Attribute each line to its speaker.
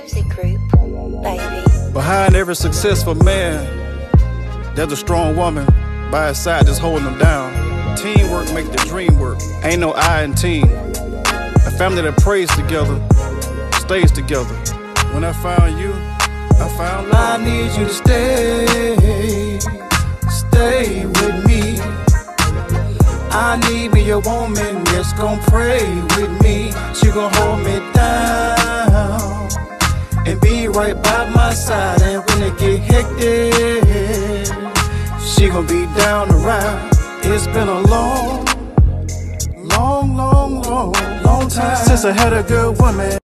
Speaker 1: music group, baby.
Speaker 2: Behind every successful man, there's a strong woman by his side just holding him down. Teamwork make the dream work. Ain't no I in team. A family that prays together, stays together. When I found you, I found love.
Speaker 3: I need you to stay with me. I need me a woman that's gon' pray with me. She gon' hold me down and be right by my side. And when it get hectic, she gon' be down the ride. It's been a long time since I had a good woman.